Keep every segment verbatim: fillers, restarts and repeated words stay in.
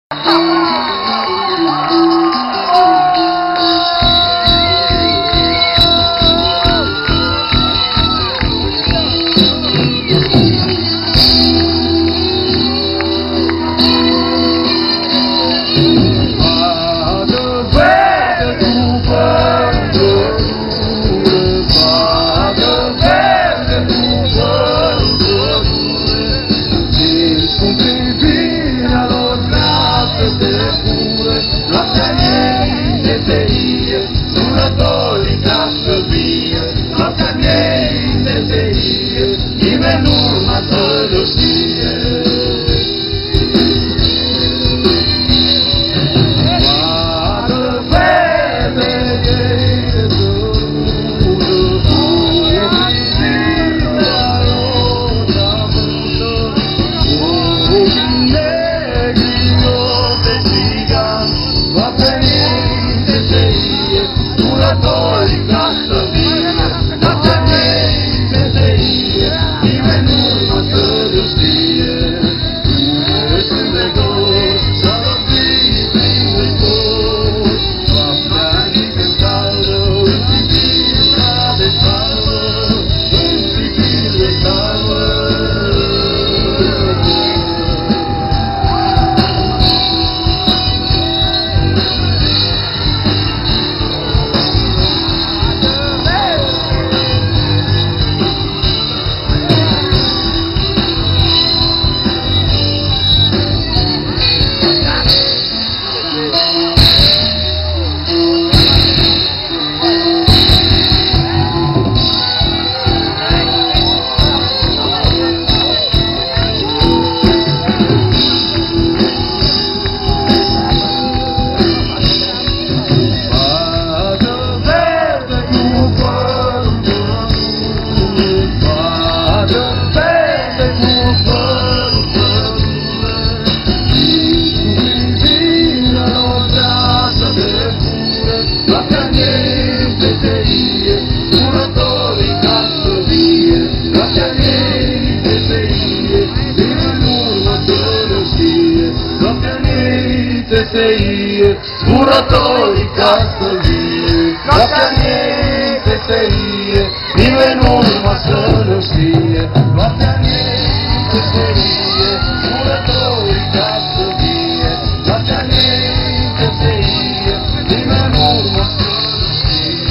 Muratori ca să vie, noaptea niente serie, nimeni nu urma să nu știe. Noaptea niente serie, muratori ca să vie, noaptea niente serie, nimeni nu urma să nu știe.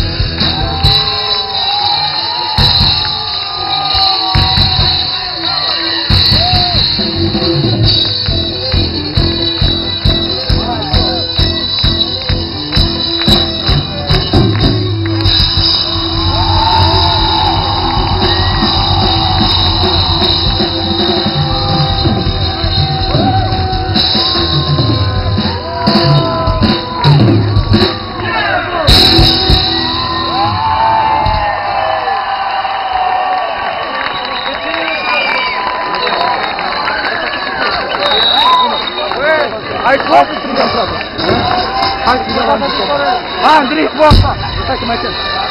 Hai, poate să strigăm, frate! Hai, să strigăm! Ah, Andrei, poate! Stai că mai cer!